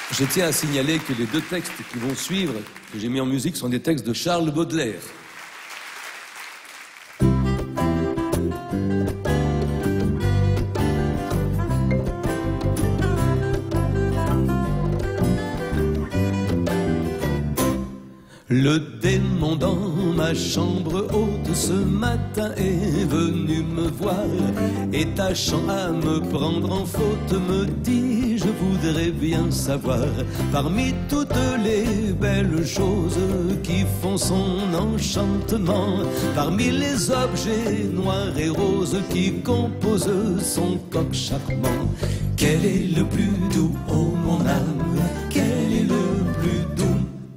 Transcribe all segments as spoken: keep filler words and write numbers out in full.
Je tiens à signaler que les deux textes qui vont suivre, que j'ai mis en musique, sont des textes de Charles Baudelaire. Le démon dans ma chambre haute ce matin est venu me voir et tâchant à me prendre en faute me dit: je voudrais bien savoir, parmi toutes les belles choses qui font son enchantement, parmi les objets noirs et roses qui composent son coq charmant, quel est le plus doux, oh mon âme, quel est le plus doux?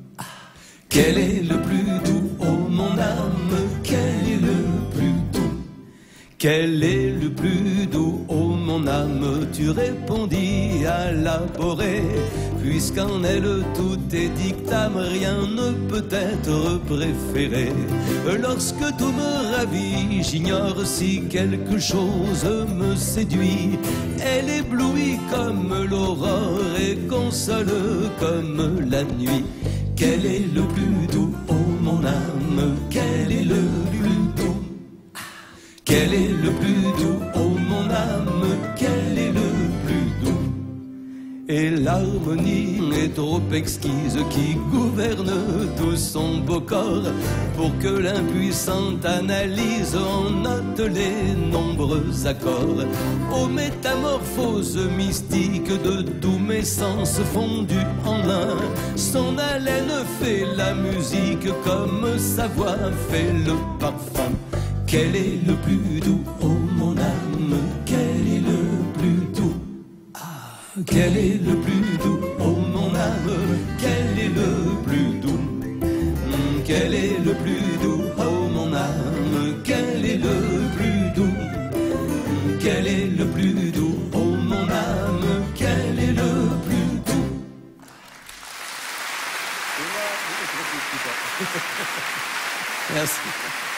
Quel est le plus doux, oh mon âme, quel est le plus doux? Quel est le plus doux, oh mon âme? Tu répondis à l'aborée, puisqu'en elle tout est dictame, rien ne peut être préféré. Lorsque tout me ravit, j'ignore si quelque chose me séduit. Elle éblouit comme l'aurore et console comme la nuit. Quel est le plus doux, oh mon âme, quel est le plus doux? Quel est le plus doux, oh mon âme, quel est le plus doux? Et l'harmonie est trop exquise qui gouverne tout son beau corps, pour que l'impuissante analyse en note les nombreux accords. Aux métamorphoses mystiques de tous mes sens fondus en un, son haleine fait la musique comme sa voix fait le parfum. Quel est le plus doux, oh mon âme, quel est le plus doux? Quel est le plus doux, oh mon âme, quel est le plus doux? Quel est le plus doux, oh mon âme, quel est le plus doux? Quel est le plus doux, oh mon âme, quel est le plus doux? Merci.